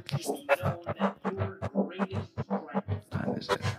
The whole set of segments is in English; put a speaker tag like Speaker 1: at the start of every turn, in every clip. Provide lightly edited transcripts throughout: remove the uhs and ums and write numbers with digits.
Speaker 1: Time is it?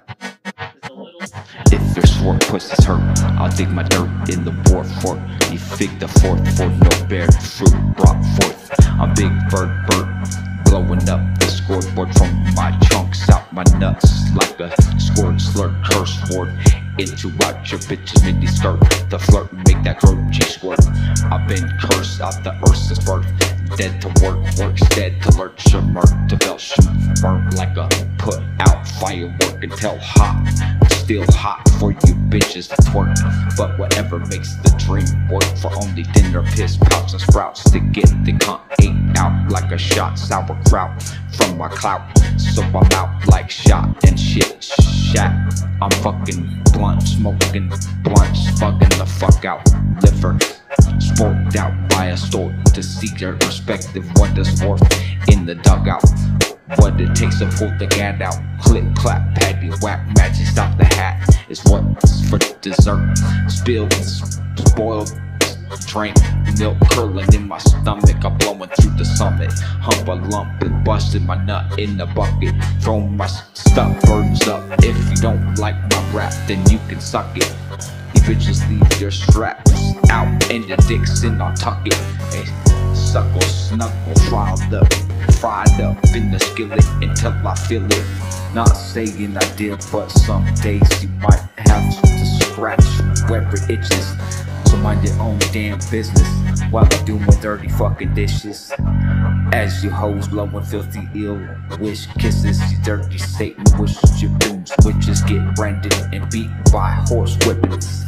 Speaker 1: If your short pussy's hurt, I'll dig my dirt in the war fort. You fig the fourth for no bear fruit brought forth. I'm Big Burt, blowing up the scoreboard from my chunks out my nuts like a scored slur curse word. Into out your bitch's mini skirt, the flirt make that girl G squirt. I've been cursed out the earth since birth. Dead to work, work's dead to lurch, your murk to belch, burnt like a put out firework until hot. Still hot for you bitches to twerk, but whatever makes the dream work. For only dinner, piss, pouch, and sprouts to get the cunt ate out like a shot sauerkraut from my clout. So I'm out like shot and shit shat. I'm fucking blunt, smoking blunts, fucking the fuck out. Liver sporked out by a store to see their respective what is worth in the dugout. What it takes to pull the gat out. Click, clap, patty, whack, magic, stop the hat is what's for dessert. Spilled, spoiled, drank, milk curling in my stomach. I'm blowing through the summit. Hump a lump and busted my nut in the bucket. Throwing my stuff burdens up. If you don't like my rap, then you can suck it. You bitches leave your straps out and your dicks in, I'll tuck it. Hey, suckle, snuggle, fried up in the skillet until I feel it. Not saying I did, but some days you might have to scratch wherever it itches. So mind your own damn business while I do my dirty fucking dishes. As you hoes blowing filthy ill wish kisses, you dirty Satan wishes your booms witches get branded and beat by horse whippings.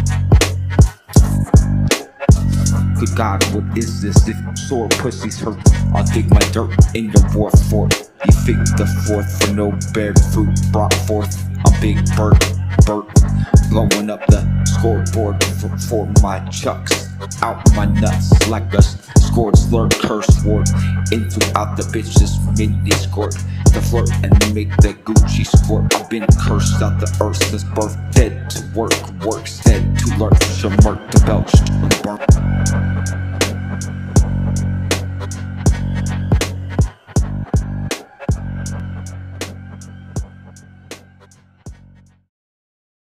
Speaker 1: Good God, what is this? If sore pussies hurt, I'll dig my dirt in your war fort. You fig the fourth for no bear fruit brought forth. I'm Big Burt, blowing up the scoreboard for my chucks out my nuts like a scored slur curse word. Into out the bitch's mini skirt, the flirt and make the Gucci squirt. I've been cursed out the earth since birth. Dead to work, work's dead to lurch, your murk to belch and burn.